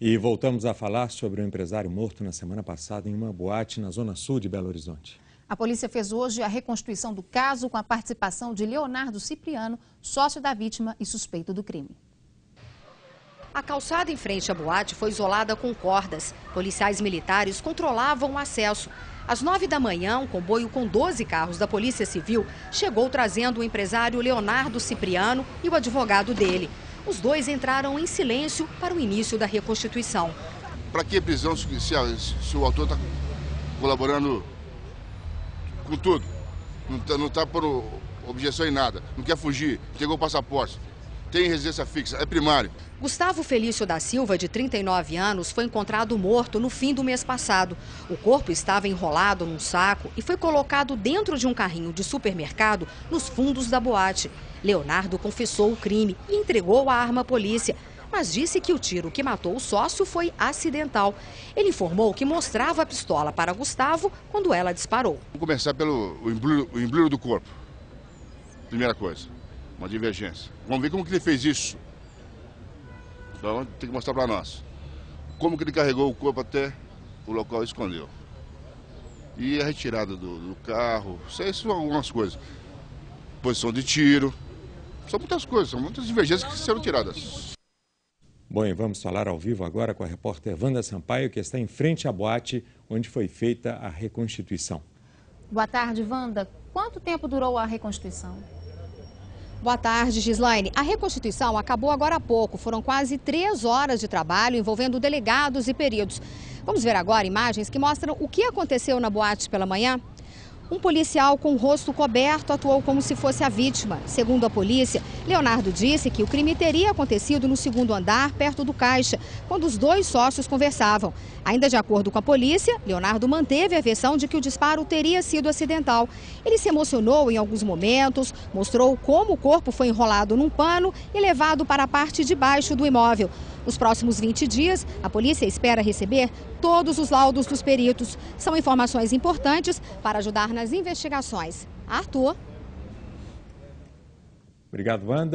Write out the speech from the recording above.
E voltamos a falar sobre o empresário morto na semana passada em uma boate na zona sul de Belo Horizonte. A polícia fez hoje a reconstituição do caso com a participação de Leonardo Cipriano, sócio da vítima e suspeito do crime. A calçada em frente à boate foi isolada com cordas. Policiais militares controlavam o acesso. Às 9 da manhã, um comboio com 12 carros da Polícia Civil chegou trazendo o empresário Leonardo Cipriano e o advogado dele. Os dois entraram em silêncio para o início da reconstituição. Para que prisão se o autor está colaborando com tudo? Não está por objeção em nada, não quer fugir, entregou o passaporte, tem residência fixa, é primário. Gustavo Felício da Silva, de 39 anos, foi encontrado morto no fim do mês passado. O corpo estava enrolado num saco e foi colocado dentro de um carrinho de supermercado nos fundos da boate. Leonardo confessou o crime e entregou a arma à polícia, mas disse que o tiro que matou o sócio foi acidental. Ele informou que mostrava a pistola para Gustavo quando ela disparou. Vamos começar pelo embrulho do corpo. Primeira coisa, uma divergência. Vamos ver como que ele fez isso. Então tem que mostrar para nós. Como que ele carregou o corpo até o local e escondeu. E a retirada do carro, isso são algumas coisas. Posição de tiro, são muitas coisas, são muitas divergências que serão tiradas. Bom, e vamos falar ao vivo agora com a repórter Wanda Sampaio, que está em frente à boate onde foi feita a reconstituição. Boa tarde, Wanda. Quanto tempo durou a reconstituição? Boa tarde, Gislaine. A reconstituição acabou agora há pouco. Foram quase 3 horas de trabalho envolvendo delegados e peritos. Vamos ver agora imagens que mostram o que aconteceu na boate pela manhã? Um policial com o rosto coberto atuou como se fosse a vítima. Segundo a polícia, Leonardo disse que o crime teria acontecido no 2º andar, perto do caixa, quando os dois sócios conversavam. Ainda de acordo com a polícia, Leonardo manteve a versão de que o disparo teria sido acidental. Ele se emocionou em alguns momentos, mostrou como o corpo foi enrolado num pano e levado para a parte de baixo do imóvel. Nos próximos 20 dias, a polícia espera receber todos os laudos dos peritos. São informações importantes para ajudar nas investigações. Arthur. Obrigado, Wanda.